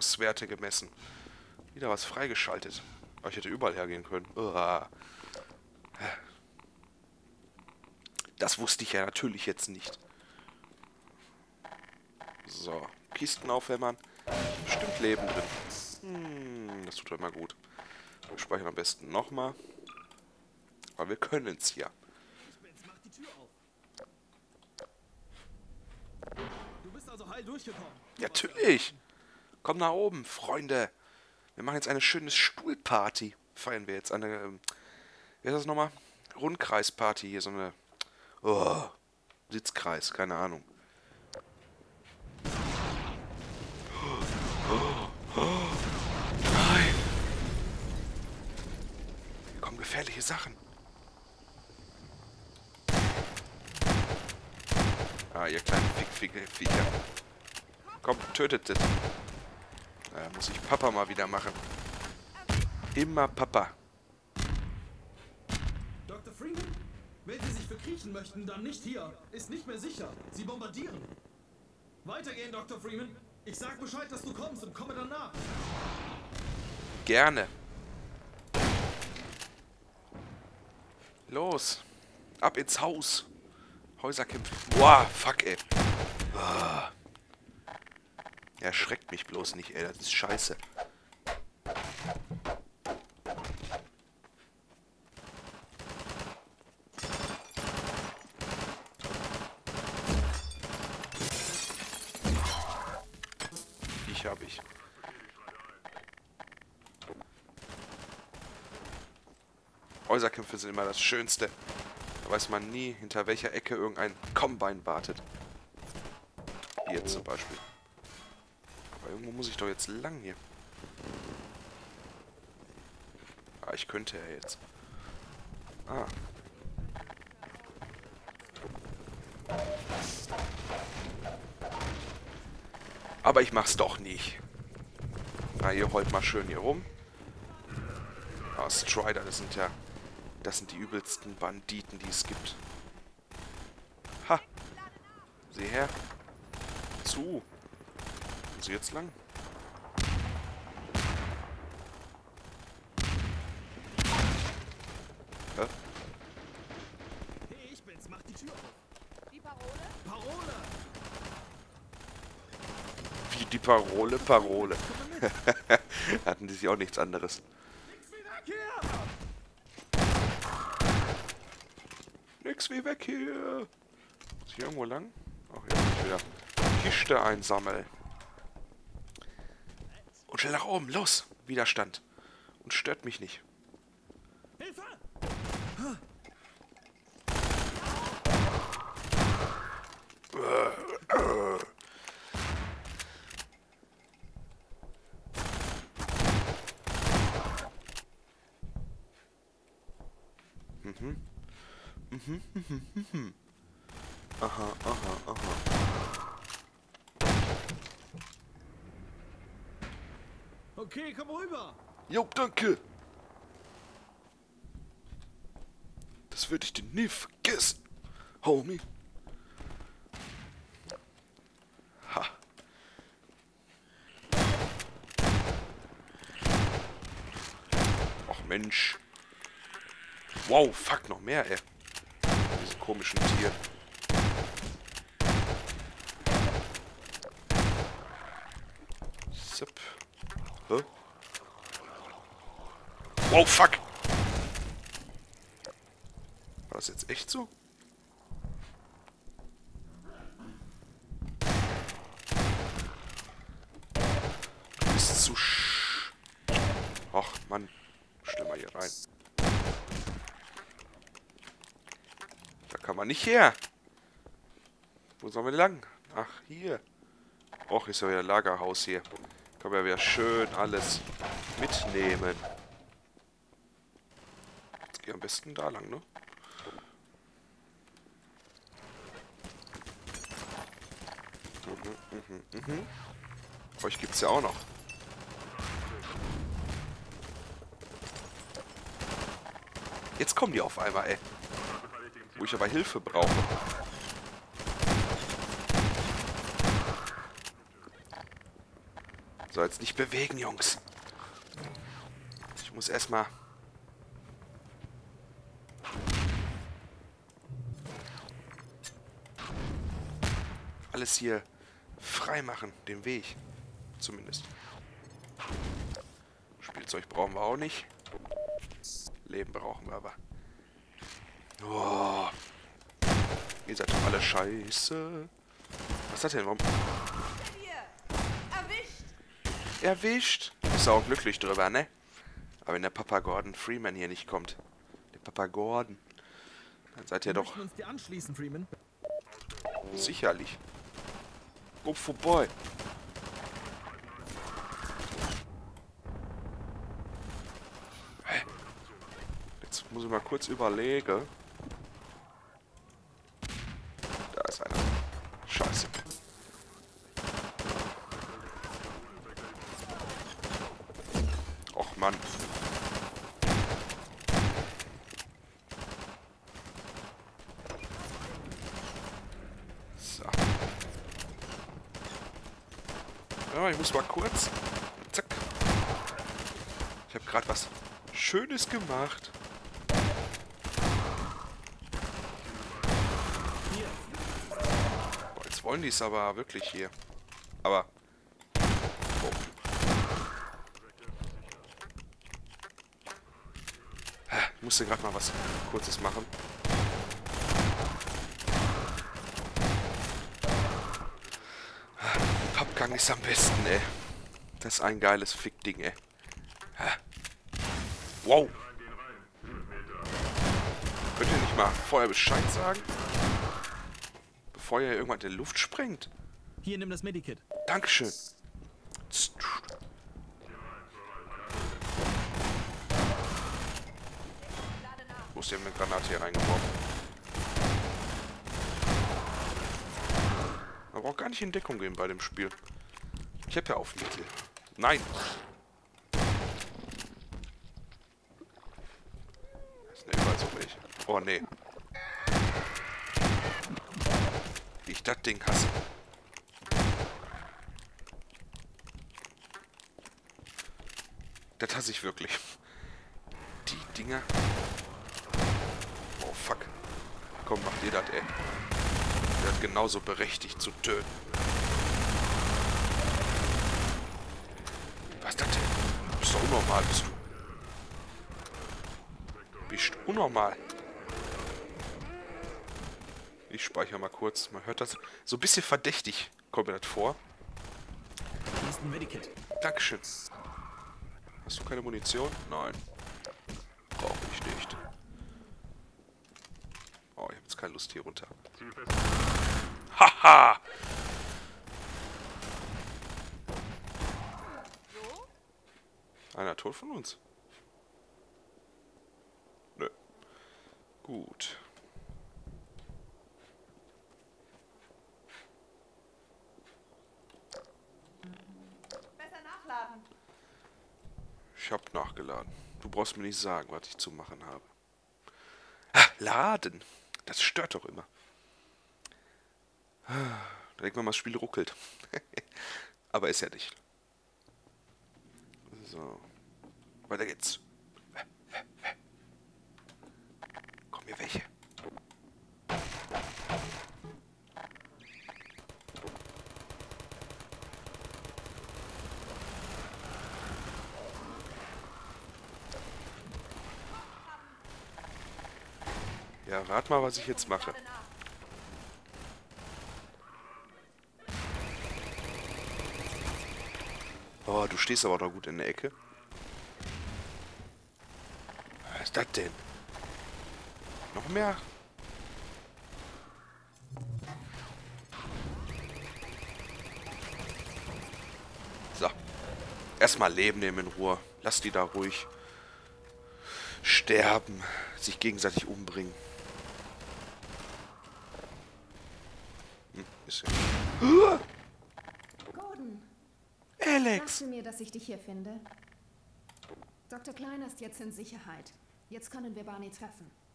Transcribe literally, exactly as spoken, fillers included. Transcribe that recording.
Erfahrungswerte gemessen. Wieder was freigeschaltet. Aber ich hätte überall hergehen können. Uah. Das wusste ich ja natürlich jetzt nicht. So, Kisten aufhämmern. Bestimmt Leben drin. Hm, das tut doch immer gut. Wir speichern am besten nochmal. Aber wir können es ja. Du bist also heil durchgekommen. Natürlich. Komm nach oben, Freunde. Wir machen jetzt eine schöne Stuhlparty. Feiern wir jetzt eine, ähm, wie heißt das nochmal? Rundkreisparty hier, so eine, oh, Sitzkreis, keine Ahnung. Nein. Hier kommen gefährliche Sachen. Ah, ihr kleinen Fick-Fick-Viecher. Komm, tötet das. Naja, muss ich Papa mal wieder machen. Immer Papa. Doktor Freeman? Wenn Sie sich verkriechen möchten, dann nicht hier. Ist nicht mehr sicher. Sie bombardieren. Weitergehen, Doktor Freeman. Ich sag Bescheid, dass du kommst und komme dann nach. Gerne. Los. Ab ins Haus. Häuserkämpfe. Boah, fuck, ey. Ah. Erschreckt mich bloß nicht, ey. Das ist scheiße. Ich hab ich. Häuserkämpfe sind immer das Schönste. Da weiß man nie, hinter welcher Ecke irgendein Combine wartet. Hier zum Beispiel. Aber irgendwo muss ich doch jetzt lang hier. Ah, ich könnte ja jetzt. Ah. Aber ich mach's doch nicht. Ah, ihr heult mal schön hier rum. Ah, Strider, das sind ja... Das sind die übelsten Banditen, die es gibt. Ha! Sieh her. Zu. Wo sie jetzt lang? Hä? Hey, ich bin's. Mach die Tür auf. Die Parole? Parole! Wie die Parole, Parole. Hatten die sich auch nichts anderes. Nix wie weg hier! Nix wie weg hier. Ist hier irgendwo lang? Ach ja, ich wieder Kiste einsammeln. Und schnell nach oben, los! Widerstand. Und stört mich nicht. Hilfe! Mhm. Mhm, mhm, mhm. Aha, aha, aha. Okay, komm rüber! Jo, danke. Das würde ich dir nie vergessen, Homie. Ha. Och Mensch. Wow, fuck, noch mehr, ey. Diese komischen Tiere. Zip. Hä? Wow, fuck! War das jetzt echt so? Du bist zu sch... Och, Mann. Stell mal hier rein. Da kann man nicht her. Wo sollen wir lang? Ach, hier. Och, ist ja wieder Lagerhaus hier. Kann man ja wieder schön alles mitnehmen. Jetzt geh am besten da lang, ne? Mhm, mhm, mhm. Euch gibt's ja auch noch. Jetzt kommen die auf einmal, ey. Wo ich aber Hilfe brauche. So, jetzt nicht bewegen, Jungs. Ich muss erstmal... alles hier frei machen, den Weg. Zumindest. Spielzeug brauchen wir auch nicht. Leben brauchen wir aber. Oh. Ihr seid doch alle scheiße. Was ist das denn? Warum? Erwischt! Erwischt! Ist auch glücklich drüber, ne? Aber wenn der Papa Gordon Freeman hier nicht kommt. Der Papa Gordon. Dann seid ihr doch... uns dir anschließen, Freeman. Sicherlich. Go vorbei. Jetzt muss ich mal kurz überlegen. Da ist einer. Scheiße. Och Mann. So. Ja, ich muss mal kurz. Zack. Ich habe gerade was Schönes gemacht. Boah, jetzt wollen die es aber wirklich hier. Aber. Oh. Ich musste gerade mal was Kurzes machen. Pappgang ist am besten, ey. Das ist ein geiles Fickding, ey. Wow. Könnt ihr nicht mal vorher Bescheid sagen? Bevor ihr irgendwann in die Luft sprengt? Hier, nimm das Medikit. Dankeschön. Wo ist denn eine Granate hier reingeworfen? Man braucht gar nicht in Deckung gehen bei dem Spiel. Ich habe ja auf Mittel. Nein! Das ist überall so welche. Oh nee. Wie ich das Ding hasse. Das hasse ich wirklich. Die Dinger. Oh fuck. Komm, macht ihr das, ey. Der hat genauso berechtigt zu töten. Was ist das denn? Bist doch unnormal, bist du. Bist unnormal. Ich speichere mal kurz. Man hört das so ein bisschen verdächtig. Kommt mir das vor. Hier ist ein Medikit. Dankeschön. Hast du keine Munition? Nein. Brauche ich nicht. Oh, ich habe jetzt keine Lust hier runter. Haha! Einer tot von uns? Nö. Gut. Besser nachladen. Ich hab nachgeladen. Du brauchst mir nicht sagen, was ich zu machen habe. Ah, laden! Das stört doch immer. Da denkt man mal, das Spiel ruckelt. Aber ist ja nicht. So. Weiter geht's. Kommen hier welche? Ja, rat mal, was ich jetzt mache. Oh, du stehst aber noch gut in der Ecke. Was ist das denn? Noch mehr? So. Erstmal Leben nehmen in Ruhe. Lass die da ruhig sterben. Sich gegenseitig umbringen. Hm, ist ja... Gordon, Alex! sagst du mir, dass ich dich hier finde? Doktor Kleiner ist jetzt in Sicherheit. Jetzt können wir Barney treffen.